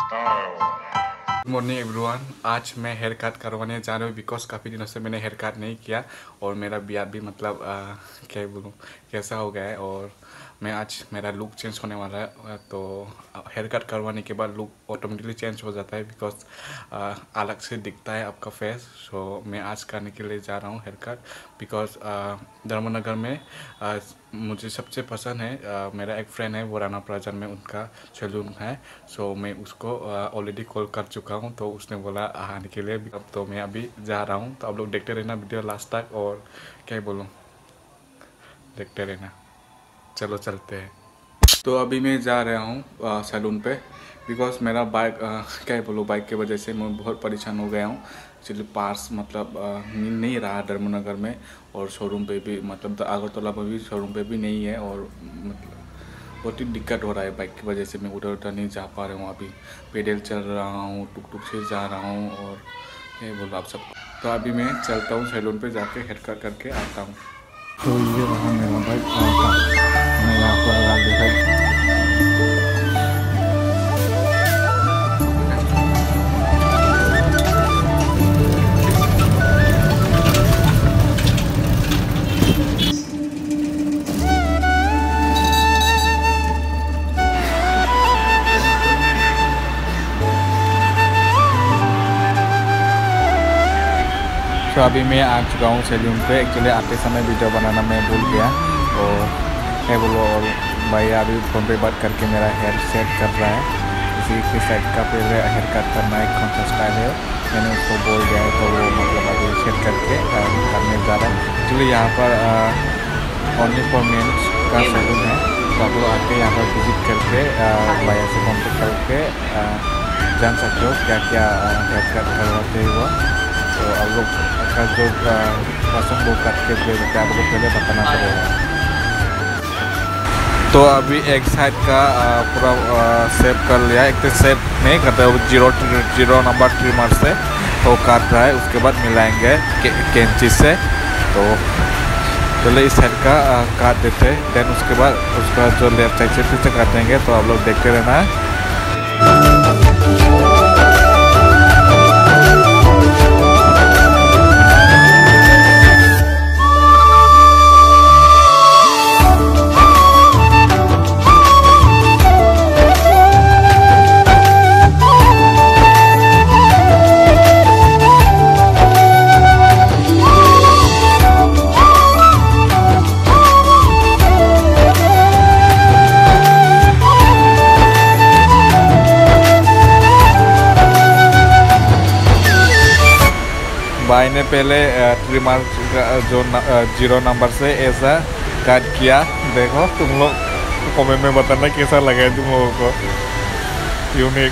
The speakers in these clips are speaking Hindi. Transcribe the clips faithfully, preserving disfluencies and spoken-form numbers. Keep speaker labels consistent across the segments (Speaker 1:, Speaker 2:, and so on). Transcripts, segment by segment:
Speaker 1: Good morning everyone. आज मैं हेयर कट करवाने जा रहा हूँ बिकॉज काफ़ी दिनों से मैंने हेयर कट नहीं किया और मेरा बियर भी मतलब आ, क्या बोलूँ कैसा हो गया है। और मैं आज मेरा लुक चेंज होने वाला है, तो हेयर कट करवाने के बाद लुक ऑटोमेटिकली चेंज हो जाता है बिकॉज अलग से दिखता है आपका फेस। सो मैं आज करने के लिए जा रहा हूँ हेयर कट बिकॉज धर्मनगर में आ, मुझे सबसे पसंद है, आ, मेरा एक फ्रेंड है वो राना प्लाजा में उनका सैलून है। सो मैं उसको ऑलरेडी कॉल कर चुका हूँ, तो उसने बोला आने के लिए। अब तो मैं अभी जा रहा हूँ, तो आप लोग देखते रहना वीडियो लास्ट तक और क्या बोलूँ देखते रहना। चलो चलते हैं। तो अभी मैं जा रहा हूँ सैलून पे बिकॉज मेरा बाइक क्या बोलूँ बाइक की वजह से मैं बहुत परेशान हो गया हूँ। एक्चुअली पार्स मतलब आ, मिल नहीं रहा धर्मनगर में, और शोरूम पे भी मतलब अगरतला में भी शोरूम पे भी नहीं है, और मतलब बहुत ही दिक्कत हो रहा है बाइक की वजह से। मैं उधर उधर नहीं जा पा रहा हूँ, अभी पैदल चल रहा हूँ, टुक टुक से जा रहा हूँ और क्या बोलूँ आप सब। तो अभी मैं चलता हूँ सैलून पे जाके हेयर कट करके आता हूँ।
Speaker 2: तो ये रहा मेरा बाइक मैं यहाँ पर लगा दिखाई। तो अभी मैं आ चुका हूँ सैलून पे। एक्चुअली आते समय वीडियो बनाना मैं भूल गया, और क्या बोलो, और भैया अभी फ़ोन पे बात करके मेरा हेयर सेट कर रहा है। इसी के साइड का पहले हेयर कट करना है, कौन सा स्टाइल है मैंने उसको बोल दिया है, तो वो मतलब अभी सेट करके करने जा रहा है। एक्चुअली यहाँ पर ओनली फॉर मेंस का सैलून है, तो आप लोग आके यहाँ पर विजिट करके भैया से कॉन्टेक्ट करके जान सकते हो क्या क्या हेयर कट करवाते हैं वो। तो आप लोग का जो पसंद वो कट के दे देते आप लोग पहले बताना पड़ेगा। तो अभी एक साइड का पूरा सेव कर लिया, एक तो सेव नहीं करते जीरो जीरो नंबर ट्रिमर से तो काट रहा है, उसके बाद मिलाएंगे के, कैंची से। तो पहले इस साइड का काट देते हैं, देन उसके बाद उसका जो लेफ्ट साइड से फिर से काटेंगे। तो आप लोग देखते रहना है। भाई ने पहले ट्रिमर जो जीरो नंबर से ऐसा काट किया, देखो तुम लोग कमेंट में बताना कैसा लगा है तुम लोगों को, यूनिक।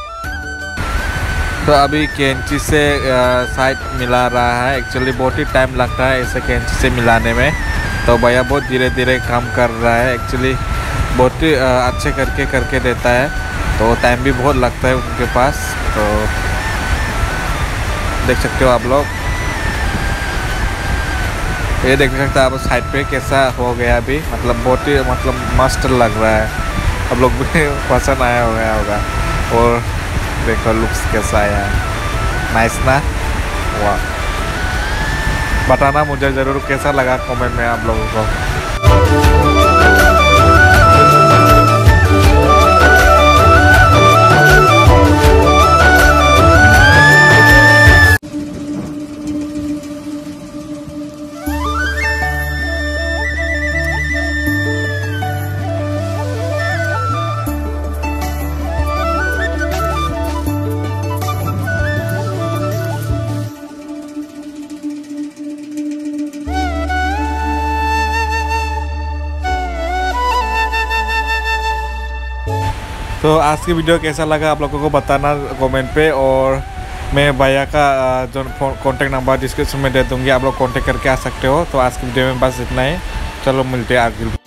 Speaker 2: तो अभी कैंची से साइड मिला रहा है। एक्चुअली बहुत ही टाइम लगता है ऐसे कैंची से मिलाने में, तो भैया बहुत धीरे धीरे काम कर रहा है। एक्चुअली बहुत ही अच्छे करके करके देता है, तो टाइम भी बहुत लगता है उनके पास। तो देख सकते हो आप लोग, ये देख सकते हो आप साइड पे कैसा हो गया अभी, मतलब बहुत ही मतलब मस्त लग रहा है। आप लोग भी पसंद आया हो गया होगा। और देखो लुक्स कैसा आया है, नाइस ना। वाह, बताना मुझे ज़रूर कैसा लगा कमेंट में आप लोगों को। तो आज की वीडियो कैसा लगा आप लोगों को बताना कमेंट पे, और मैं भैया का जो कॉन्टेक्ट नंबर डिस्क्रिप्शन में दे दूँगी, आप लोग कॉन्टेक्ट करके आ सकते हो। तो आज की वीडियो में बस इतना ही, चलो मिलते हैं आगे।